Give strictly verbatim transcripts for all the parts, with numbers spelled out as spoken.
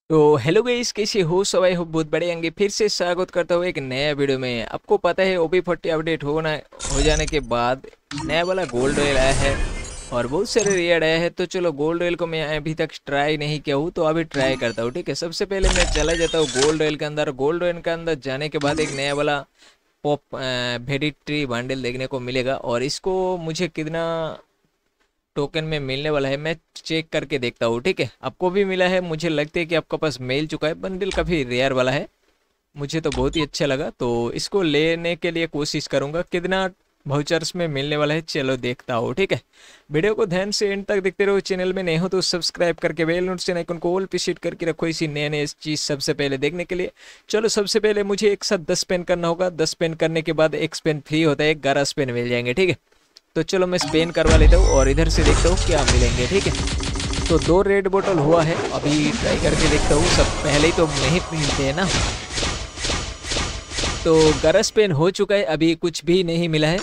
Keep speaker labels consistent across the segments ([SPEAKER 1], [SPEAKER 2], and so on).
[SPEAKER 1] तो hello guys, कैसे हो सब? आई होप बहुत बड़े होंगे। फिर से स्वागत करता हूँ एक नया वीडियो में। आपको पता है ओबी फोर्टी अपडेट होना हो जाने के बाद नया वाला गोल्ड ऑयल आया है और बहुत सारे रेयर आया है। तो चलो गोल्ड ऑयल को मैं अभी तक ट्राई नहीं किया हूँ, तो अभी ट्राई करता हूँ। ठीक है, सबसे पहले मैं चला जाता हूँ गोल्ड ऑयल के अंदर। गोल्ड ऑयल के अंदर जाने के बाद एक नया वाला पॉप वेडिट्री बंडल देखने को मिलेगा और इसको मुझे कितना टोकन में मिलने वाला है मैं चेक करके देखता हूँ। ठीक है, आपको भी मिला है, मुझे लगता है कि आपका पास मिल चुका है। बंडल काफ़ी रेयर वाला है, मुझे तो बहुत ही अच्छा लगा, तो इसको लेने के लिए कोशिश करूँगा। कितना वाउचर्स में मिलने वाला है चलो देखता हूँ। ठीक है, वीडियो को ध्यान से एंड तक देखते रहो। चैनल में नए हो तो सब्सक्राइब करके बेल नोटिफिकेशन आइकन को ऑल पे सेट करके रखो इसी नए नए चीज़ सबसे पहले देखने के लिए। चलो सबसे पहले मुझे एक साथ दस पेन करना होगा। दस पेन करने के बाद एक स्पेन फ्री होता है, ग्यारह स्पेन मिल जाएंगे। ठीक है, तो चलो मैं स्पेन करवा लेता हूँ और इधर से देखता हूँ क्या मिलेंगे। ठीक है, तो दो रेड बोतल हुआ है, अभी ट्राई करके देखता हूँ। सब पहले ही तो नहीं मिलते हैं ना, तो गरज पेन हो चुका है, अभी कुछ भी नहीं मिला है।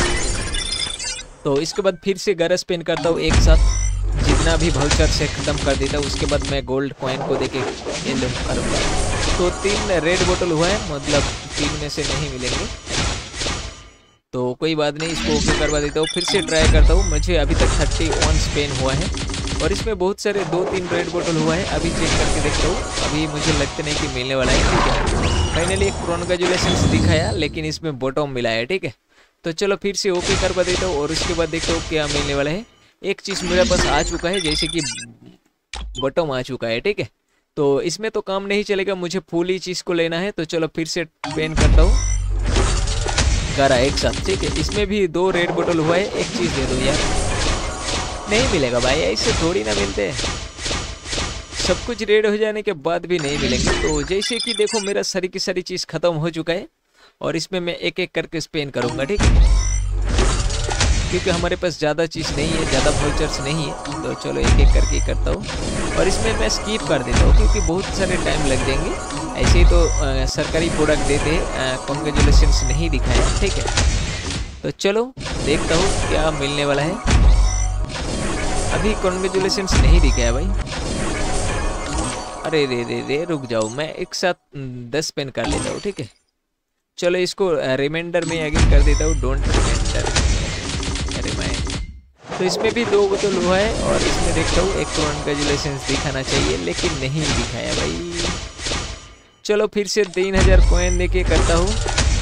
[SPEAKER 1] तो इसके बाद फिर से गरज पेन करता हूँ एक साथ, जितना भी वाउचर से ख़त्म कर देता हूँ। उसके बाद मैं गोल्ड कॉइन को देके ये लो करूँगा। तो तीन रेड बोतल हुआ है, मतलब तीन में से नहीं मिलेंगे, तो कोई बात नहीं, इसको ओके करवा देता हूँ। फिर से ट्राई करता हूँ। मुझे अभी तक थर्टी वन स्पेन हुआ है और इसमें बहुत सारे दो तीन रेड बोतल हुआ है। अभी चेक करके देखता हूँ, अभी मुझे लगता नहीं कि मिलने वाला है। ठीक है, फाइनली एक कॉन्ग्रेचुलेशंस दिखाया, लेकिन इसमें बॉटम मिला है। ठीक है, तो चलो फिर से ओके करवा देता हूँ और उसके बाद देखता हूँ क्या मिलने वाला है। एक चीज़ मेरे पास आ चुका है, जैसे कि बॉटम आ चुका है। ठीक है, तो इसमें तो काम नहीं चलेगा, मुझे फुल ही चीज़ को लेना है। तो चलो फिर से पेन करता हूँ गारा एक साथ। ठीक है, इसमें भी दो रेड बोतल हुआ है। एक चीज़ दे दो यार, नहीं मिलेगा भाई, ऐसे थोड़ी ना मिलते हैं। सब कुछ रेड हो जाने के बाद भी नहीं मिलेंगे। तो जैसे कि देखो मेरा सारी की सारी चीज़ ख़त्म हो चुका है और इसमें मैं एक एक करके स्पेन करूँगा। ठीक है, क्योंकि हमारे पास ज़्यादा चीज़ नहीं है, ज़्यादा वाउचर्स नहीं है। तो चलो एक एक करके करता हूँ और इसमें मैं स्किप कर देता हूँ क्योंकि बहुत सारे टाइम लग जाएंगे। ऐसे ही तो आ, सरकारी प्रोडक्ट देते हैं, कॉन्ग्रेचुलेशंस नहीं दिखाया। ठीक है, तो चलो देखता हूँ क्या मिलने वाला है। अभी कॉन्ग्रेचुलेशंस नहीं दिखाया भाई। अरे रे रे रे रुक जाओ, मैं एक साथ दस पेन कर लेता हूँ। ठीक है, चलो इसको रिमाइंडर में अगेन कर देता हूँ, डोंट रिमाइंडर रिमाइंड। तो इसमें भी दो बोतल हुआ है और इसमें देखता हूँ एक कॉन्ग्रेचुलेशंस दिखाना चाहिए, लेकिन नहीं दिखाया भाई। चलो फिर से तीन हजार कॉइन देके करता हूँ।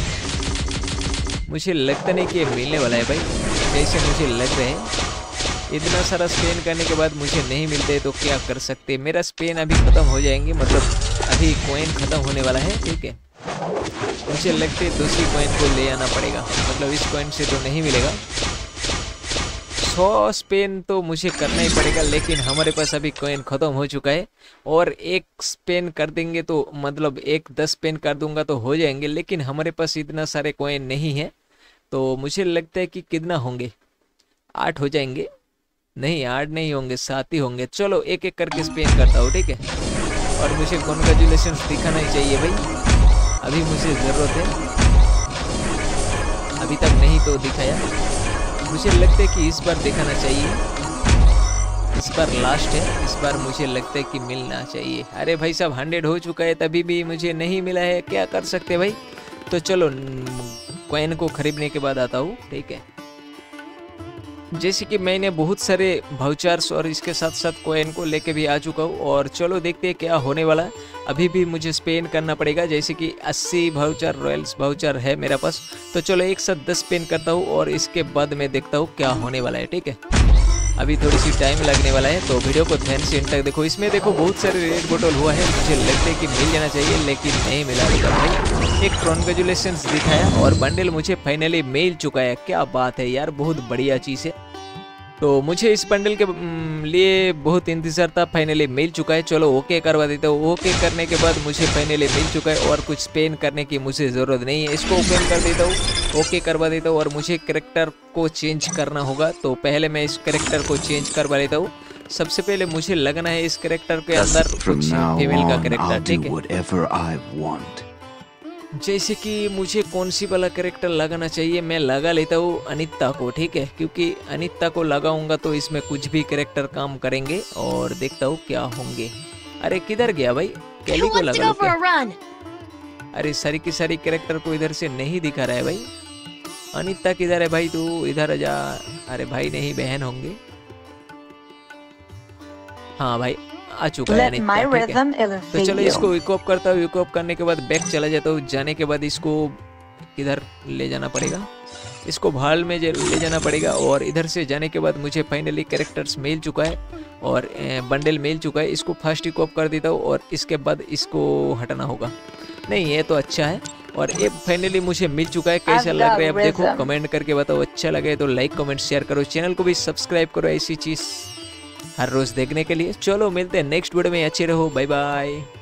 [SPEAKER 1] मुझे लगता नहीं कि ये मिलने वाला है भाई, जैसे मुझे लग रहे हैं। इतना सारा स्पेन करने के बाद मुझे नहीं मिलते तो क्या कर सकते। मेरा स्पेन अभी ख़त्म हो जाएंगे, मतलब अभी कॉइन ख़त्म होने वाला है। ठीक है, मुझे लगता है दूसरी कॉइन को ले आना पड़ेगा, मतलब इस कॉइन से तो नहीं मिलेगा। सौ स्पेन तो मुझे करना ही पड़ेगा, लेकिन हमारे पास अभी कॉइन ख़त्म हो चुका है और एक स्पेन कर देंगे तो मतलब एक दस पेन कर दूंगा तो हो जाएंगे, लेकिन हमारे पास इतना सारे कॉइन नहीं है। तो मुझे लगता है कि कितना होंगे, आठ हो जाएंगे। नहीं, आठ नहीं होंगे, सात ही होंगे। चलो एक एक करके स्पेन करता हूँ। ठीक है, और मुझे कॉन्ग्रेचुलेशंस दिखाना ही चाहिए भाई, अभी मुझे ज़रूरत है। अभी तक नहीं तो दिखाया, मुझे लगता है कि इस बार दिखाना चाहिए। इस बार लास्ट है, इस बार मुझे लगता है कि मिलना चाहिए। अरे भाई साहब, हंड्रेड हो चुका है तभी भी मुझे नहीं मिला है, क्या कर सकते भाई। तो चलो कॉइन को खरीदने के बाद आता हूँ। ठीक है, जैसे कि मैंने बहुत सारे वाउचर्स और इसके साथ साथ कॉइन को लेके भी आ चुका हूँ और चलो देखते हैं क्या होने वाला है। अभी भी मुझे स्पेन करना पड़ेगा, जैसे कि अस्सी वाउचर रॉयल्स वाउचर है मेरा पास। तो चलो एक साथ दस स्पेन करता हूँ और इसके बाद मैं देखता हूँ क्या होने वाला है। ठीक है, अभी थोड़ी सी टाइम लगने वाला है, तो वीडियो को ध्यान से एंड तक देखो। इसमें देखो बहुत सारे रेड बोतल हुआ है, मुझे लगता है कि मिल जाना चाहिए, लेकिन नहीं मिला भाई। एक कॉन्ग्रेचुलेशंस दिखाया और बंडल मुझे फाइनली मिल चुका है। क्या बात है यार, बहुत बढ़िया चीज़ है। तो मुझे इस बंडल के लिए बहुत इंतज़ार था, फाइनली मिल चुका है। चलो ओके करवा देता हूँ। ओके करने के बाद मुझे फाइनली मिल चुका है और कुछ स्पेन करने की मुझे ज़रूरत नहीं है। इसको ओपन कर देता हूँ, ओके करवा देता हूँ और मुझे कैरेक्टर को चेंज करना होगा। तो पहले मैं इस कैरेक्टर को चेंज करवा लेता हूँ। सबसे पहले मुझे लगना है इस कैरेक्टर के अंदर कुछ फीमेल का कैरेक्टर। ठीक है, जैसे कि मुझे कौन सी वाला कैरेक्टर लगाना चाहिए, मैं लगा लेता हूँ अनीता को। ठीक है, क्योंकि अनीता को लगाऊंगा तो इसमें कुछ भी कैरेक्टर काम करेंगे और देखता हूँ क्या होंगे। अरे किधर गया भाई? कैली
[SPEAKER 2] Who
[SPEAKER 1] को
[SPEAKER 2] wants to
[SPEAKER 1] लगा लो
[SPEAKER 2] go for
[SPEAKER 1] क्या?
[SPEAKER 2] a run?
[SPEAKER 1] अरे सारी की सारी कैरेक्टर को इधर से नहीं दिखा रहा है भाई। अनीता किधर है भाई? तू इधर आ जा। अरे भाई नहीं, बहन होंगे। हाँ भाई आ चुका है
[SPEAKER 3] Let
[SPEAKER 1] अनीता,
[SPEAKER 3] my
[SPEAKER 1] ठीक है।
[SPEAKER 3] rhythm
[SPEAKER 1] तो
[SPEAKER 3] elevate
[SPEAKER 1] चलो
[SPEAKER 3] you.
[SPEAKER 1] इसको इक्विप करता हूँ। इक्विप करने के बाद बैक चला जाता हूँ। जाने के बाद इसको किधर ले जाना पड़ेगा? इसको भाल में जे- ले जाना पड़ेगा। और इधर से जाने के बाद मुझे फाइनली कैरेक्टर्स मिल चुका है और बंडल मिल चुका है। इसको फर्स्ट इक्विप कर देता हूँ और इसके बाद इसको हटाना होगा। नहीं ये तो अच्छा है। और ये फाइनली मुझे मिल चुका है। कैसा
[SPEAKER 3] I've
[SPEAKER 1] लग रहा
[SPEAKER 3] got
[SPEAKER 1] है अब देखो,
[SPEAKER 3] rhythm.
[SPEAKER 1] कमेंट करके बताओ। अच्छा लगे तो लाइक कमेंट शेयर करो। चैनल को भी सब्सक्राइब करो ऐसी चीज़ हर रोज़ देखने के लिए। चलो मिलते हैं नेक्स्ट वीडियो में। अच्छे रहो, बाय बाय।